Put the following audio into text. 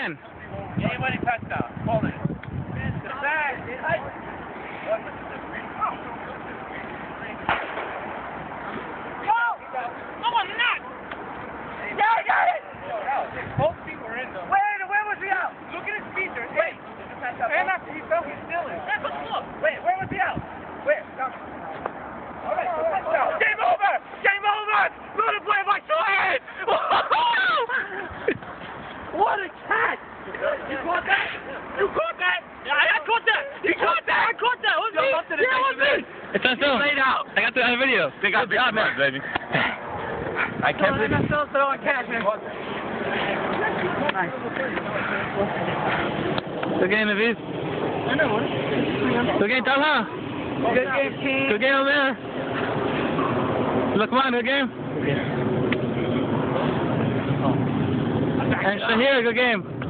again. Anybody touchdown. Hold it. The back. No, I'm not. Yeah, I got it. Both feet were in though. Wait, where was he out? Look at his feet. Wait. And after he fell, he's still in. That's what's look. Wait, where was he out? Where? All right, touchdown. Game over. Game over. Run a play by Shoeb. What a catch. You caught that? You caught that? Yeah, I caught that. You caught that? I caught that. It was me. Yeah, it was me. It's on film. Laid out. I got the video. They got big man, baby. I can't believe it. Still throwing cash, man. Good game, Aviv. I know. Good game, Talha. Good game, team. Good game, man. Look, come on, good game. And Shahir, good game.